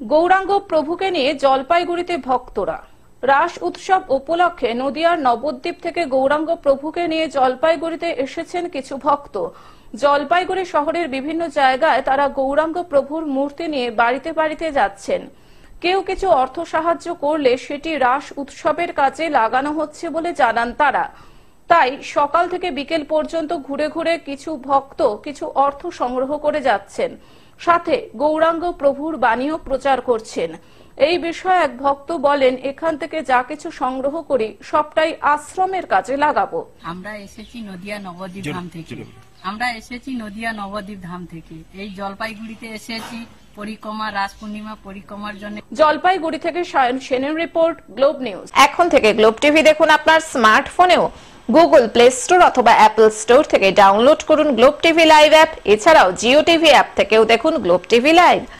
গৌরাঙ্গ প্রভুকে নিয়ে জলপাইগুড়িতে ভক্তরা। রাস উৎসব উপলক্ষে নদিয়ার নবদ্বীপ থেকে গৌরাঙ্গ প্রভুকে নিয়ে জলপাইগুড়িতে এসেছেন কিছু ভক্ত। জলপাইগুড়ি শহরের বিভিন্ন জায়গায় তারা গৌরাঙ্গ প্রভুর মূর্তি নিয়ে বাড়িতে বাড়িতে যাচ্ছেন। কেউ কিছু অর্থ সাহায্য করলে সেটি রাস উৎসবের কাজে লাগানো হচ্ছে বলে জানান তারা। তাই সকাল থেকে বিকেল পর্যন্ত ঘুরে ঘুরে কিছু ভক্ত কিছু অর্থ সংগ্রহ করে যাচ্ছেন, সাথে গৌরাঙ্গ প্রভুর বাণীও প্রচার করছেন। এই বিষয়ে এক ভক্ত বলেন, এখান থেকে যা কিছু সংগ্রহ করি সবটাই আশ্রমের কাজে লাগাবো। আমরা এসেছি নদিয়া নবদ্বীপ ধাম থেকে এই জলপাইগুড়িতে এসেছি পরিক্রমা, রাস পূর্ণিমা পরিক্রমার জন্য। জলপাইগুড়ি থেকে সায়ন সেনের রিপোর্ট, গ্লোব নিউজ। এখন থেকে গ্লোব টিভি দেখুন আপনার স্মার্টফোনেও। গুগল প্লে স্টোর অথবা অ্যাপল স্টোর থেকে ডাউনলোড করুন গ্লোব টিভি লাইভ অ্যাপ। এছাড়াও জিও টিভি অ্যাপ থেকেও দেখুন গ্লোব টিভি লাইভ।